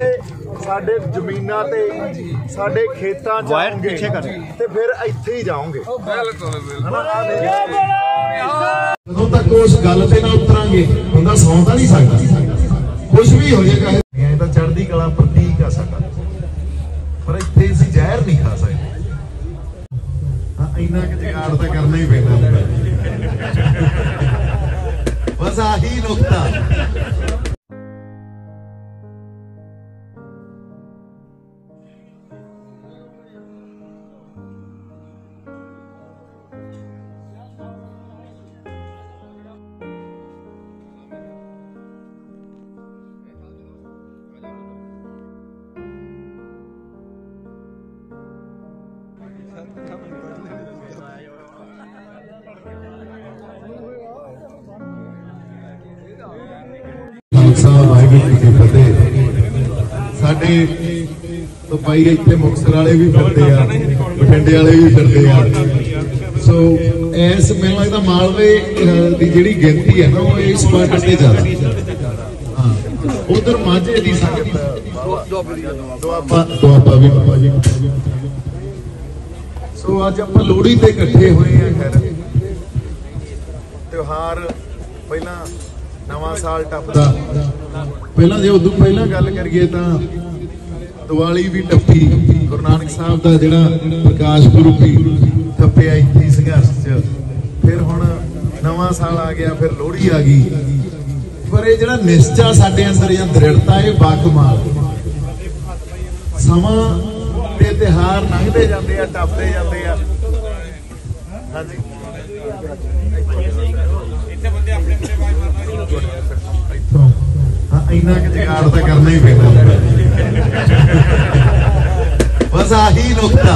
ਸਾਡੇ ਜ਼ਮੀਨਾਂ ਤੇ ਸਾਡੇ ਖੇਤਾਂ ਚ ਆਉਂਗੇ ਤੇ ਫਿਰ ਇੱਥੇ ਹੀ ਜਾਓਗੇ। ਜਦੋਂ ਤੱਕ ਉਸ ਗੱਲ ਤੇ ਨਾ ਉਤਰਾਂਗੇ ਬੰਦਾ ਸੌਂ ਤਾਂ ਨਹੀਂ ਸਕਦਾ। ਕੁਛ ਵੀ ਹੋ ਜਾਏਗਾ, ਇਹ ਤਾਂ ਚੜ੍ਹਦੀ ਕਲਾ ਪ੍ਰਤੀਕ ਆ ਸਾਡਾ, ਪਰ ਇੱਥੇ ਅਸੀਂ ਜ਼ਹਿਰ ਨਹੀਂ ਖਾ ਸਕਦੇ। ਹਾਂ, ਇੰਨਾ ਕਿ ਜੁਗਾੜ ਤਾਂ ਕਰਨਾ ਹੀ ਪੈਂਦਾ ਬਸ ਆਹੀ ਨੁਕਤਾ। ਸਾਡੇ तो भाई इतने मुक्तसर वाले भी फिरते हैं, बठिंडे वाले भी फिरते हैं। सो इस मैनूं लगदा मालवे दी जिहड़ी गिनती है ना वो इस पार्ट से ज्यादा। हाँ, उधर माझे दी संगत दुआबा भी। सो अज आपां लोहड़ी ते इकट्ठे होए हैं। खैर त्योहार पहला नवां साल टपदा, पहला जे उदों पहला गल करिए तां दिवाली भी टप्पी, गुरु नानक साहब का जिहड़ा प्रकाश पुरब भी टप्पिया इत्थे संघर्ष च। फिर हुण नवां साल आ गया, फिर लोहड़ी आ गई। पर ये जिहड़ा निश्चा साडे अंदर या दृढ़ता है बाकमाल। समां ते त्योहार लंघदे जांदे आ, टपदे जांदे आ। हां जी, इन्ना कि जुगाड़ तो करना ही पैंदा बस आही नुकता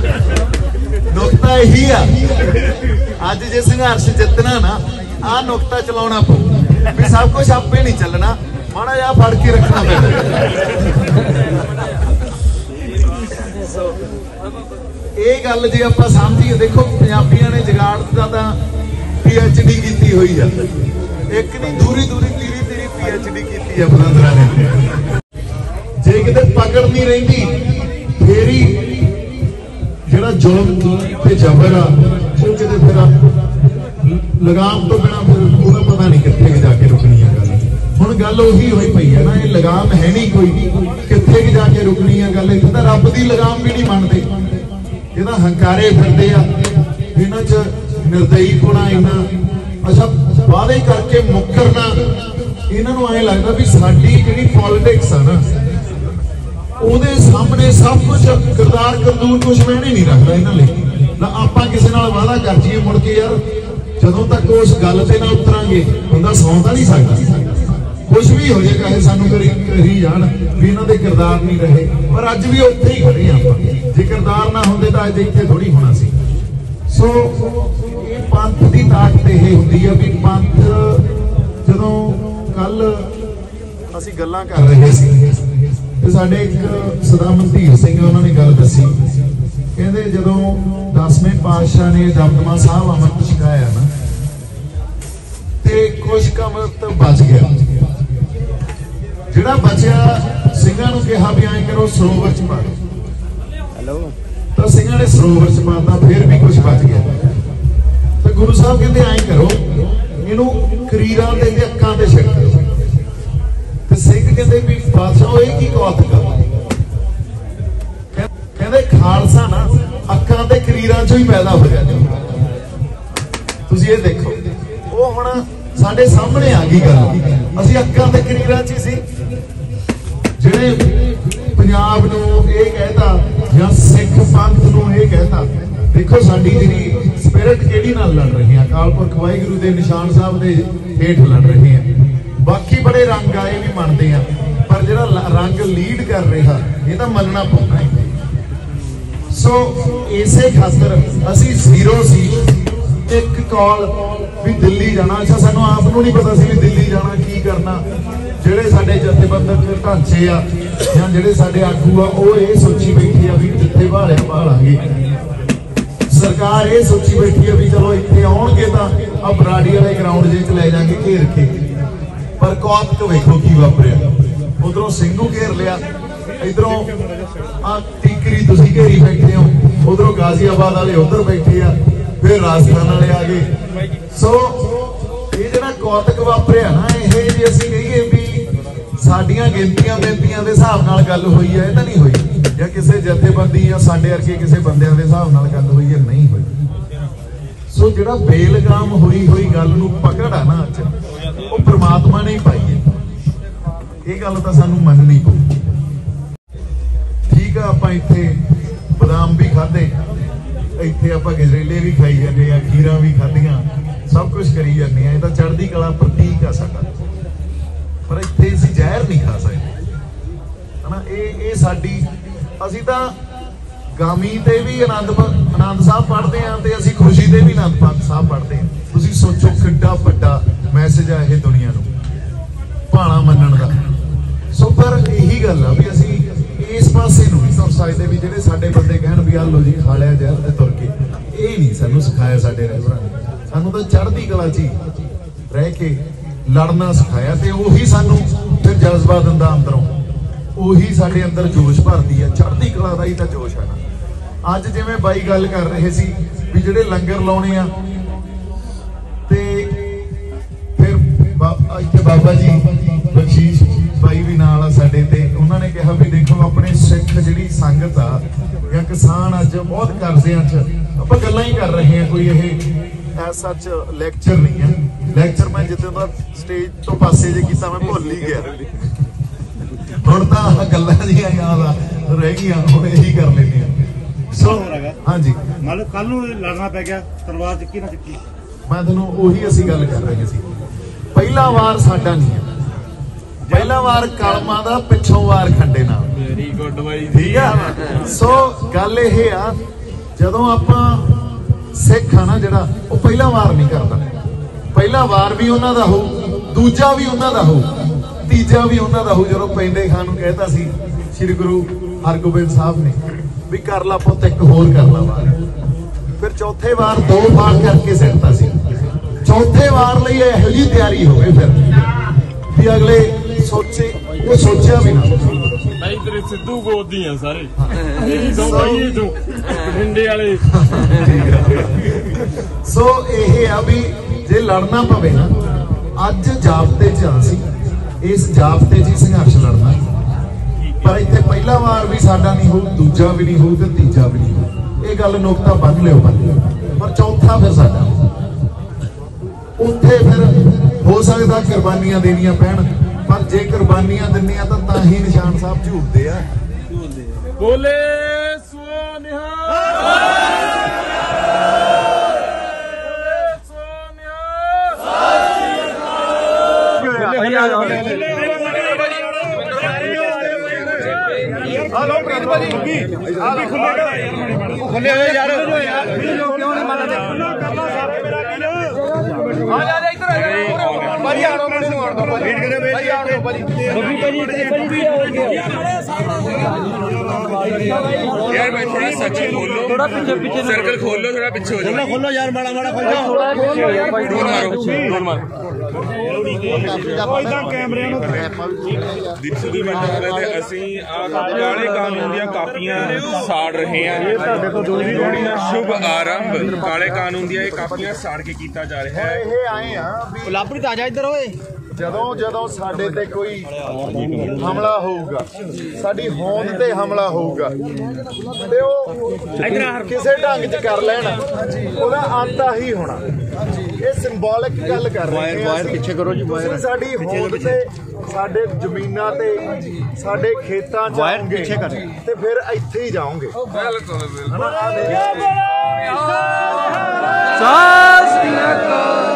यही आ। अज जे संघर्ष जितना ना आ नुकता चलाना पऊ भी सब कुछ आपे नहीं चलना, माड़ा जा फड़ के रखना पैंदा। ये गल जे आपां समझीए, देखो पंजाबियां ने जुगाड़ दा PhD की हुई है, एक नहीं दूरी तीरी PhD की है बलंदरा ने। जे किते पकड़ नहीं रही फिर ही जिहड़ा जुल्म ते जबर आ वो किते फिर लगाम तो बिना फिर पूरा पता नहीं कित्थे जाके रुकनी है गल। हुण गल उही होई पई है ना, ये लगाम है नहीं कोई, कित्थे जाके रुकनी है गल। इत्थे तां रब दी लगाम भी नहीं मनदे, ये तां हंकारे फिरदे आ। इन्हां च निर्दयीपना इन्ना, अच्छा वादे करके मुकरना, इन्होंने ऐ लगता भी साडी जिहड़ी पॉलिटिक्स है ना उहदे सामने सब कुछ किरदार करतूत कुछ मैंने नहीं रखता इन्हां लई। ना आपां किसी नाल वादा कर जाइए मुड़ के यार जदों तक उस गल ते ना उतरांगे बंदा सौं तां नहीं सकदा। कुछ भी हो जाएगा ये सानू करी जान भी इन्हां दे किरदार नहीं रहे, पर अज भी उत्थे ही खड़े आपां। जे किरदार ना होंदे तां अज इत्थे थोड़ी होना सी। सो ये पंथ की ताकत यह होंदी है भी पंथ जदों कल असीं गल्लां कर रहे सी ते साडे एक सदा मनधीर सिंह उन्होंने गल दसी, कहंदे जदों 10वें पातशाह ने दमदमा साहब अमृत छकाया ना ते कुछ अमृत बच गया, जिहड़ा बचिया सिंघां नूं कहा भी ऐं करो सरोवर च पा दो। तो सिंघां ने सरोवर च पाता, फिर भी कुछ बच गया। तो गुरु साहब कहते ऐं करो इनू करीरां दे अक्कां ते छिड़क दो। ते सिंह कहते भी बादशाह ये की कौतक है, कहते खालसा ना अक्कां ते करीरां चों ही पैदा हो जाए। तुसीं ये देखो वो हुण साडे सामने आ गई गल, असीं अक्कां ते करीरां च ही सी। जिहड़े पंजाब नूं ये कहता या सिख पंथ नूं ये कहता, देखो साडी जिहड़ी स्पिरिट किहड़ी नाल लड़ रही है, अकाल पुरख वाहिगुरू दे निशान साहब दे हेठ लड़ रहे हैं। बाकी बड़े रंग आए भी मनते हैं, पर जिहड़ा रंग लीड कर रहा ये तो मनना पौना है। सो इसे खातर असीं जीरो सी, एक कॉल भी दिल्ली जाना। अच्छा सानू आप नूं नहीं पता सी भी दिल्ली जाना की करना। जिहड़े साडे जथेबंदक ढांचे आ जां जिहड़े साडे आगू आ वो ये सोची बैठी आ भी जिथे भालिया भालांगे। सरकार ये सोची बैठी है भी चलो इतने आउणगे तां आ बराड़ी वाले ग्राउंड जे च लै जांगे घेर के, पर कौतक वेखो की वापरिया। उधरों ਸਿੰਘੂ घेर लिया, इधरों आ टीकरी तुसीं घेरी बैठे हो, उधरों गाजियाबाद वाले उधर बैठे आ, फिर राजस्थान वाले आ गए। सो ये जिहड़ा कौतक वापरिया ना, ये जे असीं कहीए भी साडियां गिनतियां बेनतियां दे हिसाब नाल गल होई है, तां नहीं होई, या किसी जथेबंदी या साडे वर्गे किसी बंदियां दे हिसाब नाल गल होई है, नहीं होई। सो जिहड़ा बेलगाम हुई गल नूं पकड़ आ ना अज, वो परमात्मा ने ही पाई है। ये गल तां सानूं मननी पऊ। ठीक है, आपां इत्थे बादाम भी खाधे, इत्थे आपां गजरेले भी खाई जाने आ, खीरां भी खाधियां, सब कुछ करी जाने आ। ये तां चढ़दी कला प्रतीक आ साडा, पर इत्थे असीं जहर नहीं खा सकते, है ना। ये साडी, असीं तां गामी ते भी आनंद साहब पढ़ते हैं, तो असीं खुशी ते भी आनंद साहब पढ़ते हैं। तुसीं सोचो किड्डा वड्डा मैसेज है ये दुनिया नूं भाणा मनण दा। सो पर यही गल आ भी असीं इस पासे नूं नहीं समझ सकते भी जिहड़े साडे बंदे कहण भी आ लो जी खा लिया जहर ते तुर के, ये नहीं सानूं सिखाया साडे रहबरां ने। सानूं तां चढ़दी कला च रह के लड़ना सिखाया, ते उही सानूं फिर जज्बा दिंदा अंदरों, उही साडे अंदर जोश भरदी है। चढ़दी कला दा ही तां जोश है ना। अज जिवें बाई गल कर रहे सी भी जिहड़े लंगर लाउणे आ, ते फिर इत्थे बाबा जी बख्शीश बाई भी नाल आ साडे, ते उन्हां ने कहा भी देखो अपने सिख जिहड़ी संगत आ या किसान अज बहुत करज़ियां च, आपां गल्लां ही कर रहे हैं, कोई ये सच लैक्चर नहीं है। लैक्चर मैं जिद्दों दा स्टेज तो पासे जे कीता मैं भुल ही गया, हुण तां गल्लां जिहियां याद रह गईयां, हुण यही कर लैंदे आ। सो हाँ जी, मतलब कल नूं लड़ना पै गया, तलवार चुकी ना चुकी, मैं तुहानूं उही असीं गल कर रहे सी। पहला वार साडा नहीं है, पहला वार कलमा दा, पिछों वार खंडे नाल। वेरी गुड बाई, ठीक है। सो गल ये आ, जदों आपां सिख आ ना जिहड़ा, वो पहला वार नहीं करदा। पहला वार भी उन्हां दा होऊ, दूजा भी उन्हां दा होऊ, तीजा भी उन्हां दा होऊ। जदों पेंडे खान नूं कहता सी श्री गुरु हरगोबिंद साहब ने भी कर ला पुੱਤ एक होर कर ला वार, फिर चौथे वार 2 वार करके सिटता सी। चौथे वार लई इहो जी तैयारी हो गई फिर भी अगले सोचे, वो सोचा भी ना भाई तेरे सिद्धू गोदी हैं सारे, यही दो भाई जो बठिंडे वाले। सो ये आ भी जे लड़ना पवे ना, अज जाबते च आसी, इस जाबते च संघर्ष लड़ना, पर इत्थे पहला वार भी साडा नहीं हो, दूजा भी नहीं हो, ते तीजा भी नहीं हो। ये गल नोकता बन लियो, पर चौथा फिर साडा। उत्थे फिर हो सकदा कुर्बानियां देनियां पैण, पर जे कुर्बानियां दिंनियां तां ही निशान साहब झूठदे आ। बोले सो निहाल, खुले हो यार, यार भाई थोड़ा सच खोलो, थोड़ा पीछे सर्कल खोल लो, थोड़ा पीछे हो जाओ, खोलो यार, माड़ा माड़ा खोलो, डोर मारो। कैमरे ਅਸੀਂ ਕਾਲੇ ਕਾਨੂੰਨ ਦੀਆਂ ਕਾਪੀਆਂ ਸਾੜ ਰਹੇ ਹਾਂ। ਸ਼ੁਭ ਆਰੰਭ ਕਾਲੇ ਕਾਨੂੰਨ ਦੀਆਂ ਇਹ ਕਾਪੀਆਂ ਸਾੜ ਕੇ ਕੀਤਾ ਜਾ ਰਿਹਾ ਹੈ। ਇਹ ਆਏ ਆ ਵੀ ਲਾਪਰੀ ਤਾਜਾ ਇੱਧਰ ਓਏ, ਜਦੋਂ ਸਾਡੇ ਤੇ ਕੋਈ ਹਮਲਾ ਹੋਊਗਾ, ਸਾਡੀ ਹੋਂਦ ਤੇ ਹਮਲਾ ਹੋਊਗਾ, ਤੇ ਉਹ ਕਿਸੇ ਢੰਗ 'ਚ ਕਰ ਲੈਣ, ਉਹਦਾ ਅੰਤ ਆਹੀ ਹੋਣਾ। ਇਹ ਸਿੰਬੋਲਿਕ ਗੱਲ ਕਰ ਰਹੇ ਹਾਂ। ਪਿੱਛੇ ਕਰੋ ਜੀ, ਸਾਡੀ ਹੋਂਦ ਤੇ, ਸਾਡੇ ਜ਼ਮੀਨਾਂ ਤੇ, ਸਾਡੇ ਖੇਤਾਂ 'ਚ ਆਉਂਗੇ, ਤੇ ਫਿਰ ਇੱਥੇ ਹੀ ਜਾਓਗੇ। ਬਿਲਕੁਲ ਹਨਾ।